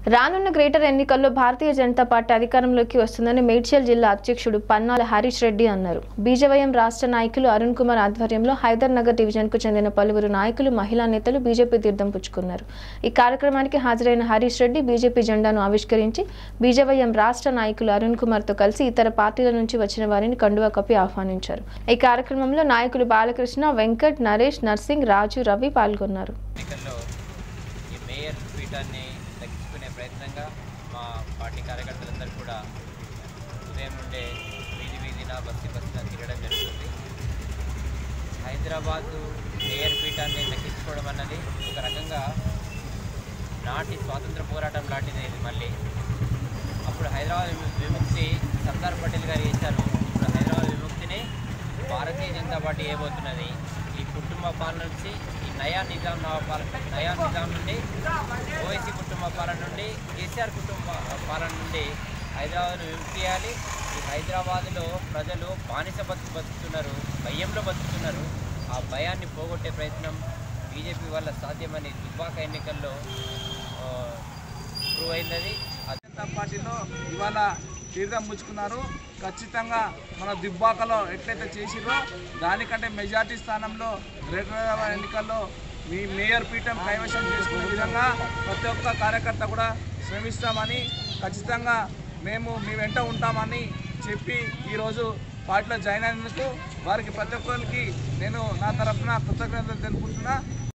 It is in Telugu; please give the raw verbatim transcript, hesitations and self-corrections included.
రానున్న గ్రేటర్ ఎన్నికల్లో భారతీయ జనతా పార్టీ అధికారంలోకి వస్తుందని మేడ్చల్ జిల్లా అధ్యక్షుడు పన్నాల హరీష్ రెడ్డి అన్నారు. బీజేవైఎం రాష్ట్ర నాయకులు అరుణ్ కుమార్ ఆధ్వర్యంలో హైదర్ నగర్ డివిజన్ కు చెందిన పలువురు నాయకులు, మహిళా నేతలు బీజేపీ తీర్థం పుచ్చుకున్నారు. ఈ కార్యక్రమానికి హాజరైన హరీష్ రెడ్డి బీజేపీ జెండాను ఆవిష్కరించి బీజేవైఎం రాష్ట్ర నాయకులు అరుణ్ కుమార్ తో కలిసి ఇతర పార్టీల నుంచి వచ్చిన వారిని కండువా కప్పి ఆహ్వానించారు. ఈ కార్యక్రమంలో నాయకులు బాలకృష్ణ, వెంకట్, నరేష్, నర్సింగ్, రాజు, రవి పాల్గొన్నారు. దక్కించుకునే ప్రయత్నంగా మా పార్టీ కార్యకర్తలందరూ కూడా ఉదయం నుండే వీధి వీధిన బస్తి బస్తిన తిరగడం జరుగుతుంది. హైదరాబాదు మేయర్ పీఠాన్ని దక్కించుకోవడం అన్నది ఒక రకంగా నాటి స్వాతంత్ర పోరాటం లాంటిది. ఇది మళ్ళీ అప్పుడు హైదరాబాద్ విముక్తి సర్దార్ పటేల్ గారు చేశారు. ఇప్పుడు హైదరాబాద్ విముక్తిని భారతీయ జనతా పార్టీ చేయబోతున్నది. ఈ కుటుంబ పాలన నుంచి, ఈ నయా నిజాం పాలన నయా నిజాం నుండి, ఓవైసీ కుటుంబ పాలన నుండి, కేసీఆర్ కుటుంబ పాలన నుండి హైదరాబాద్ను విముక్తి చేయాలి. ఈ హైదరాబాద్లో ప్రజలు బానిస బతుకు బతుకుతున్నారు, భయంలో బతుకుతున్నారు. ఆ భయాన్ని పోగొట్టే ప్రయత్నం బీజేపీ వల్ల సాధ్యమని దుబ్బాక ఎన్నికల్లో ప్రూవ్ అయింది. జనతా పార్టీలో ఇవాళ తీర్థం పుచ్చుకున్నారు. ఖచ్చితంగా మన దుబ్బాకలో ఎట్లయితే చేసిరో దానికంటే మెజార్టీ స్థానంలో గ్రేటర్ ఎన్నికల్లో మీ మేయర్ పీఠం కైవశం చేసుకునే విధంగా ప్రతి ఒక్క కార్యకర్త కూడా శ్రమిస్తామని, ఖచ్చితంగా మేము మీ వెంట ఉంటామని చెప్పి ఈరోజు పార్టీలో జాయిన్ అయినందుకు వారికి ప్రతి ఒక్కరికి నేను నా తరఫున కృతజ్ఞతలు తెలుపుకుంటున్నా.